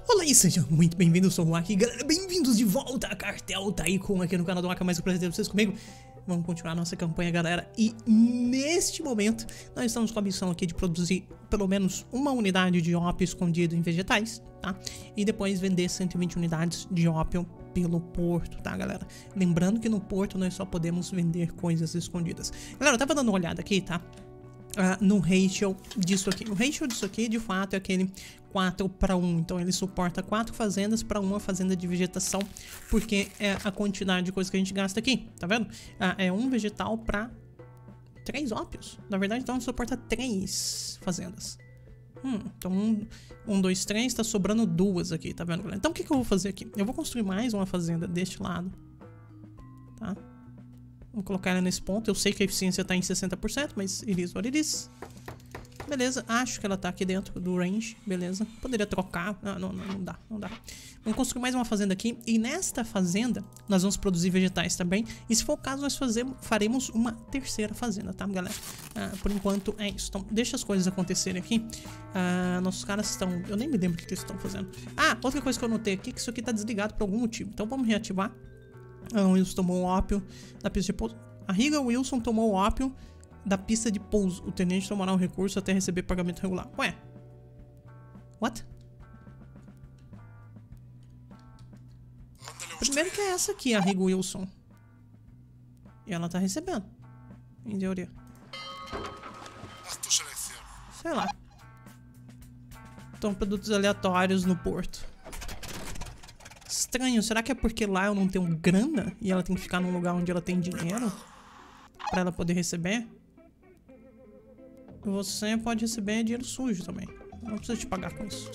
Olá e sejam muito bem-vindos, sou o Aki, galera, bem-vindos de volta a Cartel Tycoon aqui no canal do Aka, mais um prazer ter vocês comigo. Vamos continuar a nossa campanha, galera, e neste momento nós estamos com a missão aqui de produzir pelo menos uma unidade de ópio escondido em vegetais, tá? E depois vender 120 unidades de ópio pelo porto, tá, galera? Lembrando que no porto nós só podemos vender coisas escondidas. Galera, eu tava dando uma olhada aqui, tá? No ratio disso aqui. O ratio disso aqui, de fato, é aquele 4:1. Então ele suporta 4 fazendas para uma fazenda de vegetação, porque é a quantidade de coisa que a gente gasta aqui, tá vendo? É um vegetal para 3 ópios. Na verdade, então suporta 3 fazendas. Então 1, 2, 3, tá sobrando 2 aqui, tá vendo, galera? Então o que eu vou fazer aqui? Eu vou construir mais uma fazenda deste lado, tá? Vou colocar ela nesse ponto. Eu sei que a eficiência tá em 60%, mas it is what it is. Beleza, acho que ela tá aqui dentro do range. Beleza, poderia trocar. Não dá. Vamos construir mais uma fazenda aqui. E nesta fazenda nós vamos produzir vegetais também. E se for o caso, nós faremos uma terceira fazenda, tá, galera? Por enquanto é isso. Então deixa as coisas acontecerem aqui. Nossos caras estão... Eu nem me lembro o que eles estão fazendo. Outra coisa que eu notei aqui é que isso aqui tá desligado por algum motivo. Então vamos reativar. O Wilson tomou o ópio da pista de pouso. A Riga Wilson tomou o ópio da pista de pouso. O tenente tomará um recurso até receber pagamento regular. Ué? What? Primeiro que é essa aqui, a Riga Wilson. E ela tá recebendo. Em teoria. Sei lá. Então, produtos aleatórios no porto. Estranho, será que é porque lá eu não tenho grana e ela tem que ficar num lugar onde ela tem dinheiro pra ela poder receber? Você pode receber dinheiro sujo também. Não precisa te pagar com isso.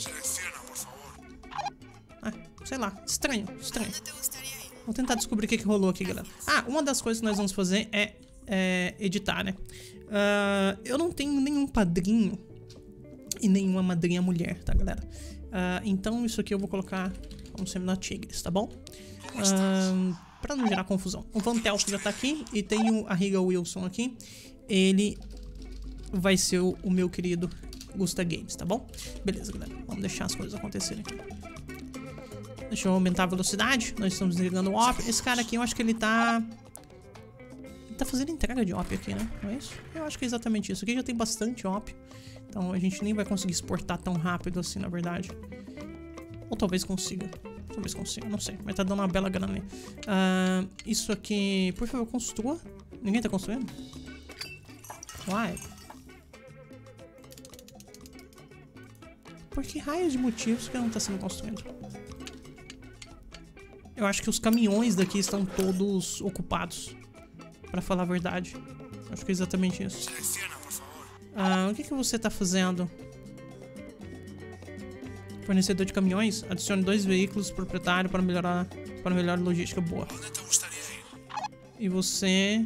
Sei lá, estranho. Vou tentar descobrir o que rolou aqui, galera. Uma das coisas que nós vamos fazer é editar, né? Eu não tenho nenhum padrinho e nenhuma madrinha mulher, tá, galera? Então isso aqui eu vou colocar como seminar tigres, tá bom? Pra não gerar confusão. O Van Telf já tá aqui e tem a Riga Wilson aqui. Ele vai ser o meu querido Gusta Games, tá bom? Beleza, galera. Vamos deixar as coisas acontecerem aqui. Deixa eu aumentar a velocidade. Nós estamos desligando o ópio. Esse cara aqui, eu acho que ele tá... Ele tá fazendo entrega de ópio aqui, né? Não é isso? Eu acho que é exatamente isso. Aqui já tem bastante ópio. Então a gente nem vai conseguir exportar tão rápido assim, na verdade. Ou talvez consiga. Não sei. Mas tá dando uma bela grana ali. Isso aqui... Por favor, construa. Ninguém tá construindo? Uai. Por que raios de motivos que não tá sendo construído? Eu acho que os caminhões daqui estão todos ocupados. Pra falar a verdade. Acho que é exatamente isso. O que você tá fazendo? Fornecedor de caminhões, adicione 2 veículos proprietário para melhor logística. Boa. E você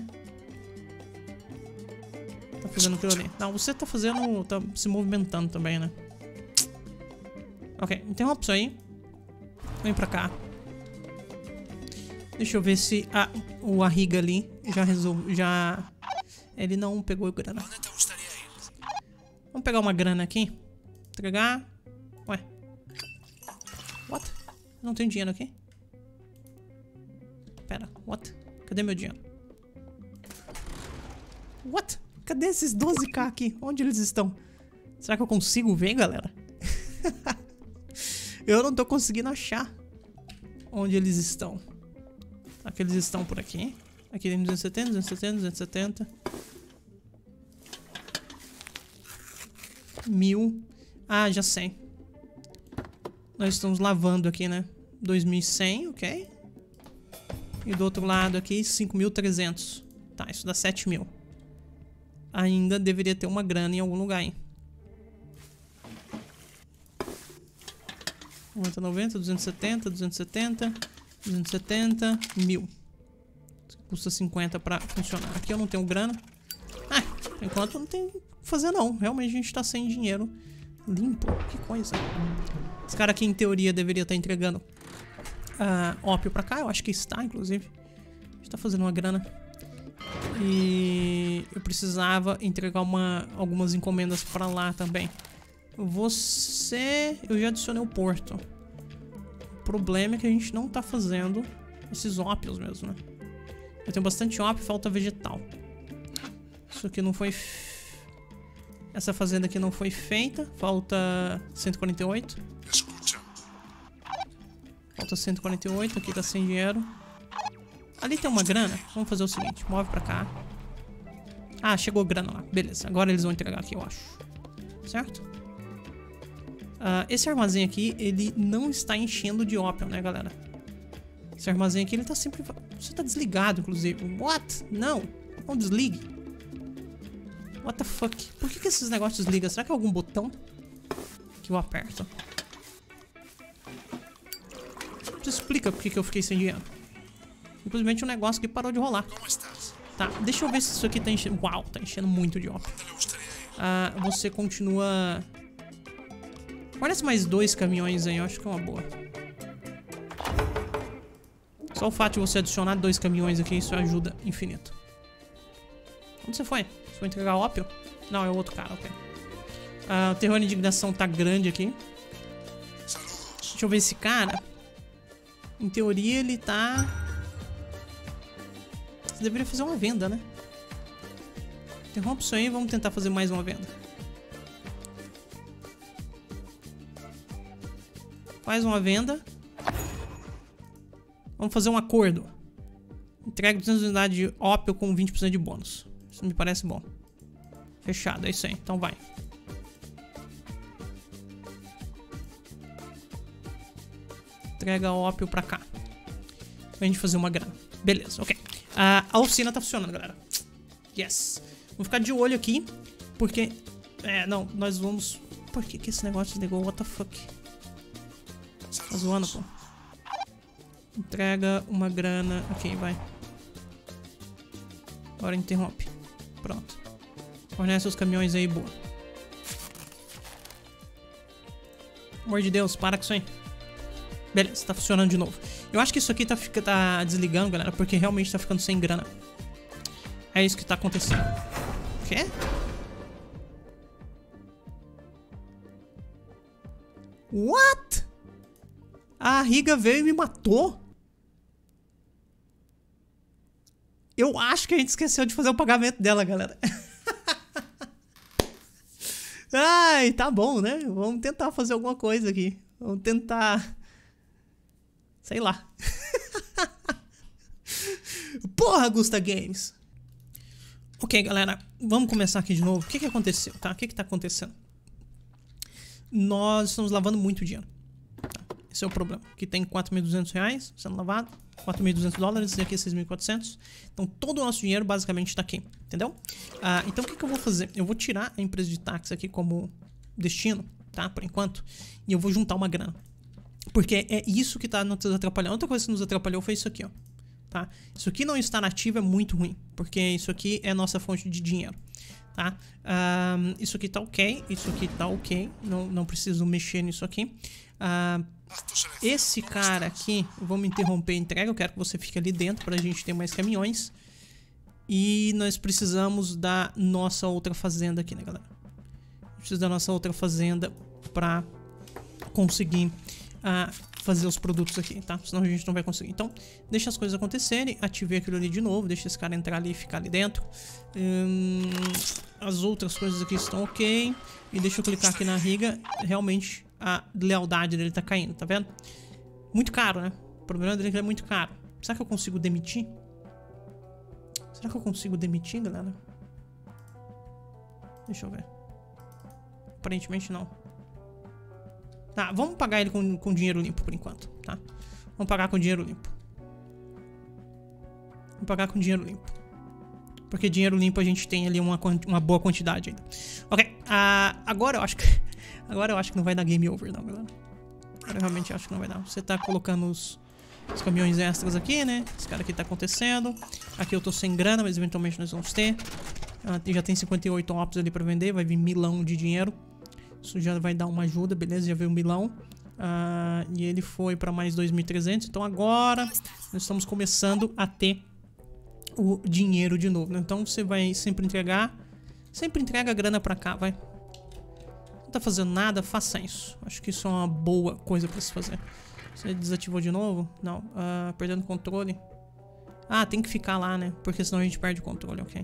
tá fazendo aquilo ali. Não, você tá fazendo... Tá se movimentando também, né? Ok, interrompe isso aí. Vem pra cá. Deixa eu ver se o Arriga ali já resolve... Ele não pegou grana. Vamos pegar uma grana aqui. Entregar. Ué. What? Não tem dinheiro aqui? Pera, what? Cadê meu dinheiro? What? Cadê esses 12k aqui? Onde eles estão? Será que eu consigo ver, galera? Eu não tô conseguindo achar onde eles estão. Será que eles estão por aqui? Aqui tem 270. 1000. Já sei. Nós estamos lavando aqui, né? 2100, ok? E do outro lado aqui, 5300. Tá, isso dá 7000. Ainda deveria ter uma grana em algum lugar, hein? 90, 270, 1000. Custa 50 pra funcionar. Aqui eu não tenho grana. Por enquanto não tem o que fazer não. Realmente a gente tá sem dinheiro limpo. Que coisa. Esse cara aqui, em teoria, deveria estar entregando ópio pra cá. Eu acho que está, inclusive. A gente tá fazendo uma grana. E eu precisava entregar algumas encomendas pra lá também. Você... Eu já adicionei o porto. problema é que a gente não tá fazendo esses ópios mesmo, né? Eu tenho bastante ópio, falta vegetal. Isso aqui não foi... Essa fazenda aqui não foi feita. Falta 148. Falta 148, aqui tá sem dinheiro. Ali tem uma grana. Vamos fazer o seguinte, move pra cá. Ah, chegou grana lá. Beleza, agora eles vão entregar aqui, eu acho. Certo? Esse armazém aqui, ele não está enchendo de ópio, né, galera? Esse armazém aqui, ele tá sempre... Você tá desligado, inclusive. What? Não. Não desligue. What the fuck? Por que esses negócios desligam? Será que é algum botão que eu aperto? Você explica por que eu fiquei sem dinheiro. Simplesmente um negócio que parou de rolar. Tá, deixa eu ver se isso aqui tá enchendo... Uau, tá enchendo muito de ópio. Você continua... Parece mais 2 caminhões aí, eu acho que é uma boa. Só o fato de você adicionar 2 caminhões aqui, isso ajuda infinito. Onde você foi? Você foi entregar ópio? Não, é o outro cara, ok. O terror de indignação tá grande aqui. Deixa eu ver esse cara. Em teoria ele tá... Você deveria fazer uma venda, né? Interrompe isso aí e vamos tentar fazer mais uma venda. Faz uma venda. Vamos fazer um acordo. Entrega 200 unidades de ópio com 20% de bônus. Isso me parece bom. Fechado, é isso aí. Então vai. Entrega ópio pra cá. Pra gente fazer uma grana. Beleza, ok. A oficina tá funcionando, galera. Yes. Vamos ficar de olho aqui. Porque... não, nós vamos... Por que esse negócio desligou? What the fuck? Tá zoando, pô. Entrega uma grana. Ok, vai. Agora interrompe. Pronto. Fornece os caminhões aí, boa. Pelo amor de Deus, para com isso aí. Beleza, tá funcionando de novo. Eu acho que isso aqui tá desligando, galera, porque realmente tá ficando sem grana. É isso que tá acontecendo. O quê? What? A Riga veio e me matou? Eu acho que a gente esqueceu de fazer o pagamento dela, galera. Ai, tá bom, né? Vamos tentar fazer alguma coisa aqui. Vamos tentar... Sei lá. Porra, Gusta Games. Ok, galera. Vamos começar aqui de novo. O que aconteceu, tá? O que tá acontecendo? Nós estamos lavando muito dinheiro. Tá? Esse é o problema. Aqui tem R$4.200 sendo lavado. $4.200 e aqui 6.400. Então todo o nosso dinheiro basicamente está aqui, entendeu? Então o que eu vou fazer? Eu vou tirar a empresa de táxi aqui como destino, tá? Por enquanto. E eu vou juntar uma grana. Porque é isso que está nos atrapalhando. Outra coisa que nos atrapalhou foi isso aqui, ó. Tá? Isso aqui não estar nativo é muito ruim. Porque isso aqui é a nossa fonte de dinheiro. Tá? Isso aqui tá ok. Isso aqui tá ok. Não preciso mexer nisso aqui. Esse cara aqui, vamos interromper a entrega. Eu quero que você fique ali dentro pra gente ter mais caminhões. E nós precisamos da nossa outra fazenda aqui, né, galera? Preciso da nossa outra fazenda pra conseguir fazer os produtos aqui, tá? Senão a gente não vai conseguir. Então, deixa as coisas acontecerem. Ativei aquilo ali de novo. Deixa esse cara entrar ali e ficar ali dentro. As outras coisas aqui estão ok. E deixa eu clicar aqui na Riga. Realmente a lealdade dele tá caindo, tá vendo? Muito caro, né? O problema dele é que ele é muito caro. Será que eu consigo demitir? Será que eu consigo demitir, galera? Deixa eu ver. Aparentemente não. Tá, vamos pagar ele com dinheiro limpo por enquanto, tá? Vamos pagar com dinheiro limpo. Vamos pagar com dinheiro limpo. Porque dinheiro limpo a gente tem ali uma boa quantidade ainda. Ok, agora eu acho que não vai dar game over não, galera. Agora eu realmente acho que não vai dar. Você tá colocando os caminhões extras aqui, né? Esse cara aqui tá acontecendo. Aqui eu tô sem grana, mas eventualmente nós vamos ter. Já tem 58 ops ali pra vender, vai vir 1.000 de dinheiro. Isso já vai dar uma ajuda, beleza? Já veio 1.000. E ele foi pra mais 2.300. Então agora nós estamos começando a ter o dinheiro de novo, né? Então você vai sempre entregar. Sempre entrega a grana pra cá, vai. Não tá fazendo nada, faça isso. Acho que isso é uma boa coisa pra se fazer. Você desativou de novo? Não. Perdendo controle. Ah, tem que ficar lá, né? Porque senão a gente perde o controle, ok.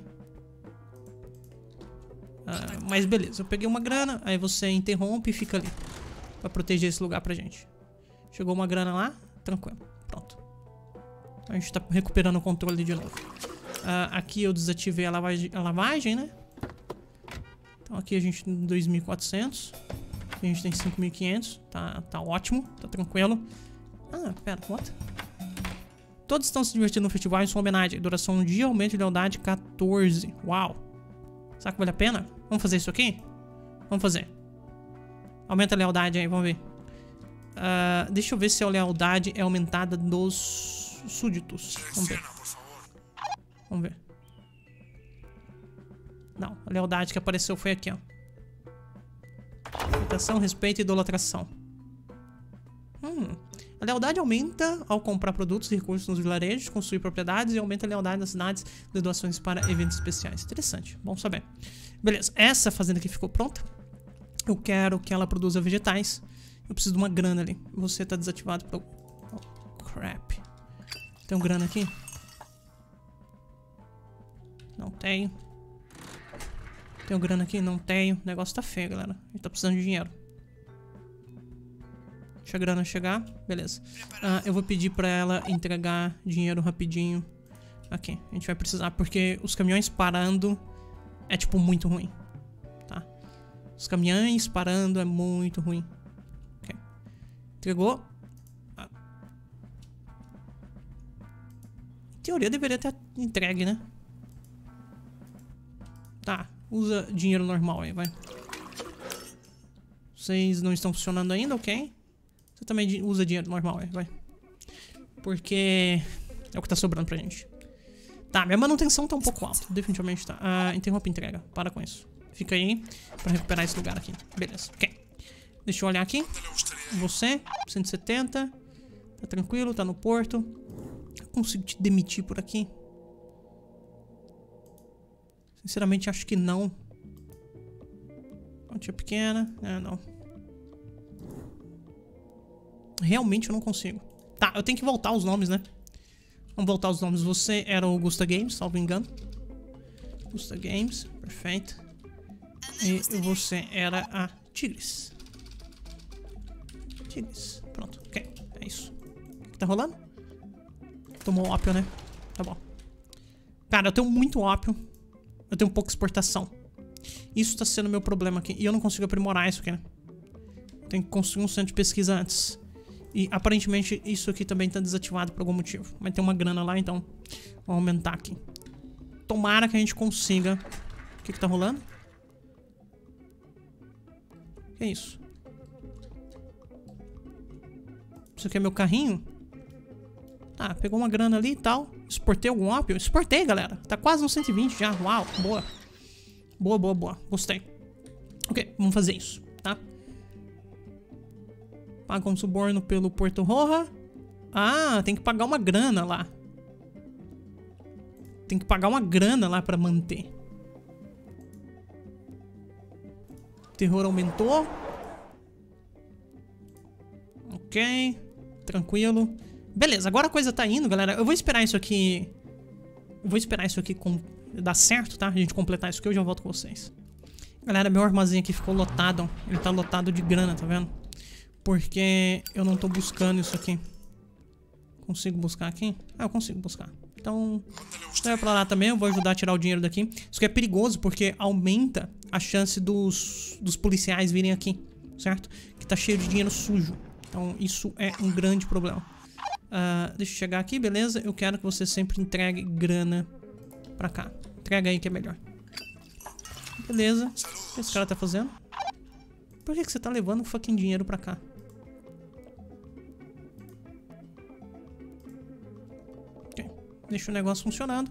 Mas beleza, eu peguei uma grana. Aí você interrompe e fica ali pra proteger esse lugar pra gente. Chegou uma grana lá, tranquilo. Pronto. A gente tá recuperando o controle de novo. Aqui eu desativei a lavagem, né? Então aqui a gente tem 2.400. Aqui a gente tem 5.500. Tá ótimo, tá tranquilo. Pera, what? Todos estão se divertindo no festival em sua homenagem. Duração 1 dia, aumento de lealdade 14. Uau. Será que vale a pena? Vamos fazer isso aqui? Vamos fazer. Aumenta a lealdade aí, vamos ver. Deixa eu ver se a lealdade é aumentada dos súditos. Vamos ver. Vamos ver. Não, a lealdade que apareceu foi aqui, ó. Reputação, respeito e idolatração. A lealdade aumenta ao comprar produtos e recursos nos vilarejos, construir propriedades e aumenta a lealdade nas cidades de doações para eventos especiais. Interessante, bom saber. Beleza, essa fazenda aqui ficou pronta. Eu quero que ela produza vegetais. Eu preciso de uma grana ali. Você tá desativado pelo... Oh, crap. Tem um grana aqui? Não tenho. Tem um grana aqui? Não tenho. O negócio tá feio, galera. A gente tá precisando de dinheiro. Deixa a grana chegar. Beleza. Eu vou pedir pra ela entregar dinheiro rapidinho. Aqui. A gente vai precisar porque os caminhões parando é tipo muito ruim. Tá? Os caminhões parando é muito ruim. Ok. Entregou. Em teoria deveria ter entregue, né? Tá. Usa dinheiro normal aí, vai. Vocês não estão funcionando ainda, ok? Você também usa dinheiro normal aí, vai. Porque é o que tá sobrando pra gente. Tá, minha manutenção tá um pouco alta. Definitivamente tá. Interrompe a entrega. Para com isso. Fica aí pra recuperar esse lugar aqui. Beleza, ok. Deixa eu olhar aqui. Você, 170. Tá tranquilo, tá no porto. Eu consigo te demitir por aqui? Sinceramente, acho que não. Quantia pequena. Não. Realmente eu não consigo. Tá, eu tenho que voltar os nomes, né? Vamos voltar os nomes. Você era o Gusta Games, salvo engano. Gusta Games, perfeito. E você era a Tigres. Tigres, pronto, ok. É isso. O que tá rolando? Tomou ópio, né? Tá bom. Cara, eu tenho muito ópio. Eu tenho pouca exportação. Isso tá sendo meu problema aqui. E eu não consigo aprimorar isso aqui, né? Tenho que construir um centro de pesquisa antes. E aparentemente isso aqui também tá desativado por algum motivo. Mas tem uma grana lá, então vou aumentar aqui. Tomara que a gente consiga. O que tá rolando? Que é isso? Isso aqui é meu carrinho? Tá, pegou uma grana ali e tal. Exportei algum ópio? Exportei, galera. Tá quase no 120 já. Uau, boa. Boa. Gostei. Ok, vamos fazer isso, tá? Paga um suborno pelo Porto Roja. Tem que pagar uma grana lá. Tem que pagar uma grana lá pra manter. Terror aumentou. Ok. Tranquilo. Beleza, agora a coisa tá indo, galera. Eu vou esperar isso aqui. Dar certo, tá? A gente completar isso aqui, eu já volto com vocês. Galera, meu armazém aqui ficou lotado. Ele tá lotado de grana, tá vendo? Porque eu não tô buscando isso aqui. Consigo buscar aqui? Eu consigo buscar. Então, vai pra lá também. Eu vou ajudar a tirar o dinheiro daqui. Isso aqui é perigoso porque aumenta a chance dos policiais virem aqui, certo? Que tá cheio de dinheiro sujo. Então, isso é um grande problema. Deixa eu chegar aqui, beleza? Eu quero que você sempre entregue grana pra cá. Entrega aí que é melhor. Beleza. O que esse cara tá fazendo? Por que você tá levando fucking dinheiro pra cá? Ok. Deixa o negócio funcionando.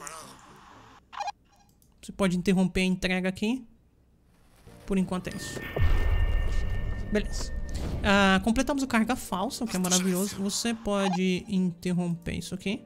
Você pode interromper a entrega aqui. Por enquanto é isso. Beleza. Completamos o carga falsa, o que é maravilhoso. Você pode interromper isso aqui.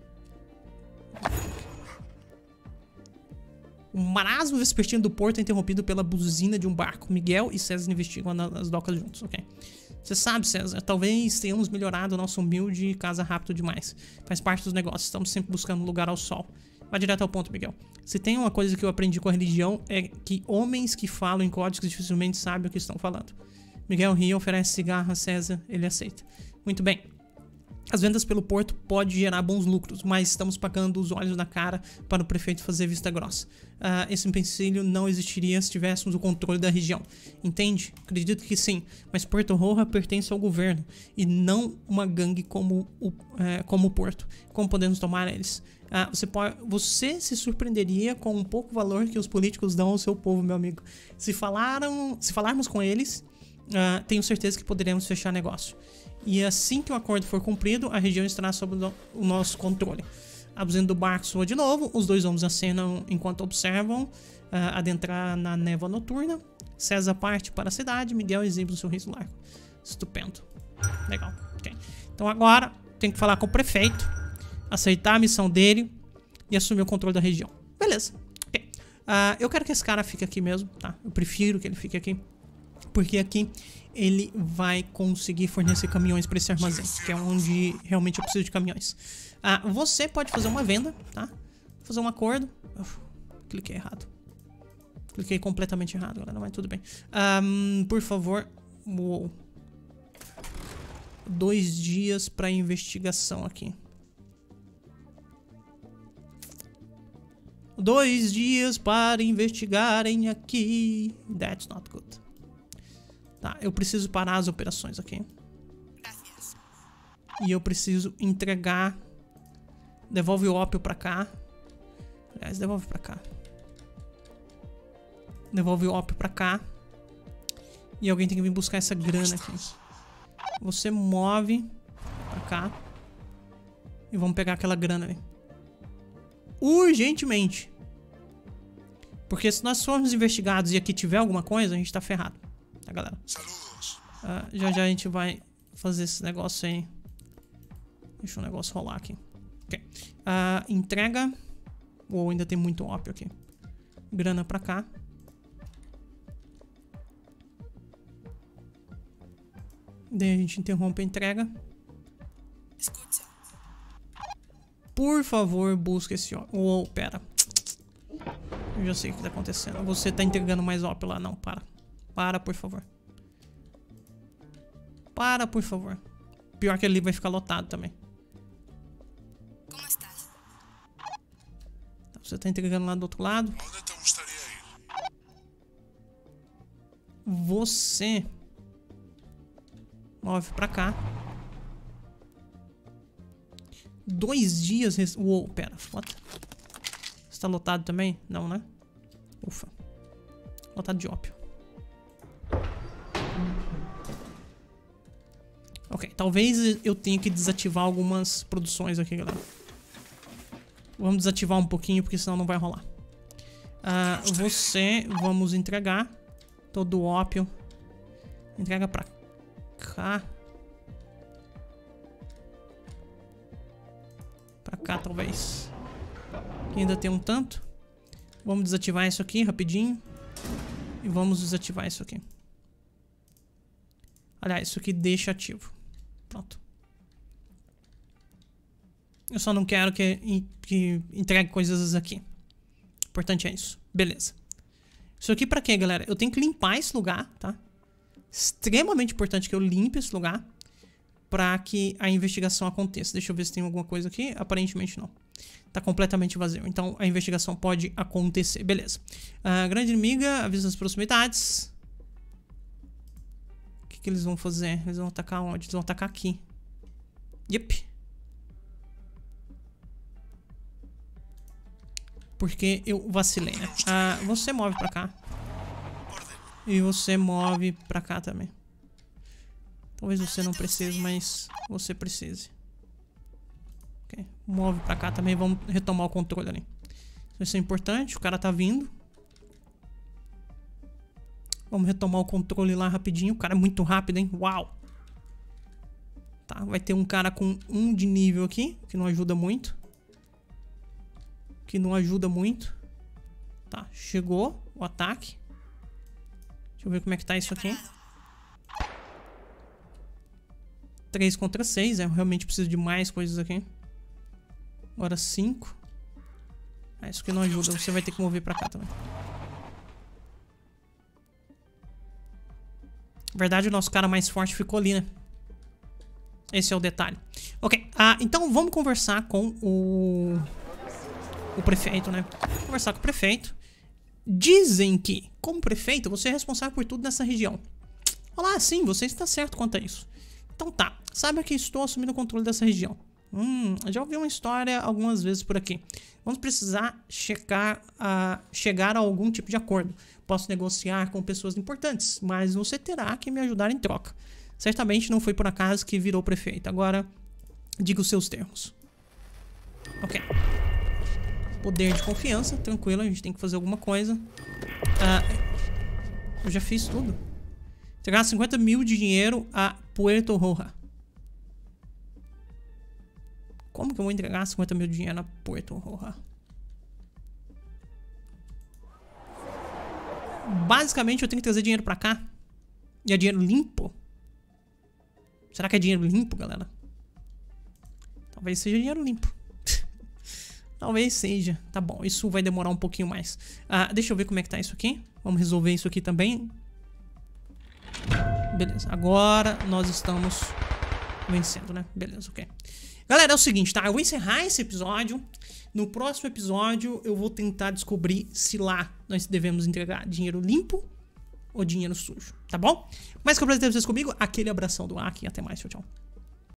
O marasmo vespertino do porto é interrompido pela buzina de um barco. Miguel e César investigam as docas juntos, ok. Você sabe, César, talvez tenhamos melhorado o nosso humilde casa rápido demais. Faz parte dos negócios, estamos sempre buscando lugar ao sol. Vai direto ao ponto, Miguel. Se tem uma coisa que eu aprendi com a religião é que homens que falam em códigos dificilmente sabem o que estão falando. Miguel ri, oferece cigarro a César, ele aceita. Muito bem. As vendas pelo porto podem gerar bons lucros, mas estamos pagando os olhos na cara para o prefeito fazer vista grossa. Esse empecilho não existiria se tivéssemos o controle da região. Entende? Acredito que sim, mas Porto Roja pertence ao governo e não uma gangue como o Porto. Como podemos tomar eles? Você se surpreenderia com o pouco valor que os políticos dão ao seu povo, meu amigo. Se falarmos com eles, tenho certeza que poderemos fechar negócio. E assim que o acordo for cumprido, a região estará sob o nosso controle. A buzina do barco soa de novo, os dois homens acenam enquanto observam adentrar na névoa noturna. César parte para a cidade, Miguel exibe um sorriso largo. Estupendo. Legal. Okay. Então agora tem que falar com o prefeito, aceitar a missão dele e assumir o controle da região. Beleza. Okay. Eu quero que esse cara fique aqui mesmo, tá? Eu prefiro que ele fique aqui, porque aqui ele vai conseguir fornecer caminhões para esse armazém, que é onde realmente eu preciso de caminhões. Você pode fazer uma venda, tá? Fazer um acordo. Cliquei errado. Cliquei completamente errado, galera, mas tudo bem. Por favor. Uou. 2 dias para investigação aqui. 2 dias para investigarem aqui. That's not good. Tá, eu preciso parar as operações aqui. E eu preciso entregar. Devolve o ópio pra cá. Aliás, devolve pra cá. Devolve o ópio pra cá. E alguém tem que vir buscar essa grana aqui. Você move pra cá. E vamos pegar aquela grana ali. Urgentemente. Porque se nós formos investigados e aqui tiver alguma coisa, a gente tá ferrado. Tá, galera? Já já a gente vai fazer esse negócio aí. Deixa o negócio rolar aqui. Ok. Entrega. Ou ainda tem muito ópio aqui. Grana pra cá. Daí a gente interrompe a entrega. Por favor, busca esse ópio. Oh, pera. Eu já sei o que tá acontecendo. Você tá entregando mais ópio lá. Não, para. Para, por favor. Para, por favor. Pior que ali vai ficar lotado também. Como estás? Você tá entregando lá do outro lado. Você move pra cá. 2 dias. Uou, pera. What? Está lotado também? Não, né? Ufa. Lotado de ópio. Ok, talvez eu tenha que desativar algumas produções aqui, galera. Vamos desativar um pouquinho, porque senão não vai rolar. Vamos entregar todo o ópio. Entrega pra cá. Pra cá, talvez. Aqui ainda tem um tanto. Vamos desativar isso aqui rapidinho. E vamos desativar isso aqui. Aliás, isso aqui deixa ativo. Pronto. Eu só não quero que entregue coisas aqui. O importante é isso. Beleza. Isso aqui pra quê, galera? Eu tenho que limpar esse lugar, tá? Extremamente importante que eu limpe esse lugar pra que a investigação aconteça. Deixa eu ver se tem alguma coisa aqui. Aparentemente não. Tá completamente vazio. Então a investigação pode acontecer. Beleza. Grande inimiga, avisa as proximidades. O que eles vão fazer? Eles vão atacar onde? Eles vão atacar aqui. Yep. Porque eu vacilei, né? Você move pra cá. E você move pra cá também. Talvez você não precise, mas você precise. Ok. Move pra cá também. Vamos retomar o controle ali. Isso é importante. O cara tá vindo. Vamos retomar o controle lá rapidinho. O cara é muito rápido, hein? Uau! Tá, vai ter um cara com 1 de nível aqui, que não ajuda muito. Tá, chegou o ataque. Deixa eu ver como é que tá isso aqui. 3 contra 6. Eu realmente preciso de mais coisas aqui. Agora 5. Isso aqui não ajuda. Você vai ter que mover pra cá também. Na verdade, o nosso cara mais forte ficou ali, né? Esse é o detalhe. Ok. Então vamos conversar com o prefeito, né? Conversar com o prefeito. Dizem que, como prefeito, você é responsável por tudo nessa região. Olá, sim, você está certo quanto a isso. Então tá. Saiba que estou assumindo o controle dessa região. Já ouvi uma história algumas vezes por aqui. Vamos precisar chegar a algum tipo de acordo. Posso negociar com pessoas importantes, mas você terá que me ajudar em troca. Certamente não foi por acaso que virou prefeito. Agora, diga os seus termos. Ok. Poder de confiança, tranquilo, a gente tem que fazer alguma coisa. Eu já fiz tudo. Entregar 50 mil de dinheiro a Puerto Roja. Como que eu vou entregar 50 mil de dinheiro a Puerto Roja? Basicamente eu tenho que trazer dinheiro pra cá. E é dinheiro limpo? Será que é dinheiro limpo, galera? Talvez seja dinheiro limpo. Talvez seja. Tá bom, isso vai demorar um pouquinho mais. Deixa eu ver como é que tá isso aqui. Vamos resolver isso aqui também. Beleza, agora nós estamos vencendo, né? Beleza, ok. Galera, é o seguinte, tá? Eu vou encerrar esse episódio. No próximo episódio eu vou tentar descobrir se lá nós devemos entregar dinheiro limpo ou dinheiro sujo, tá bom? Mas que eu prazer ter vocês comigo. Aquele abração do Aki e até mais. Tchau, tchau.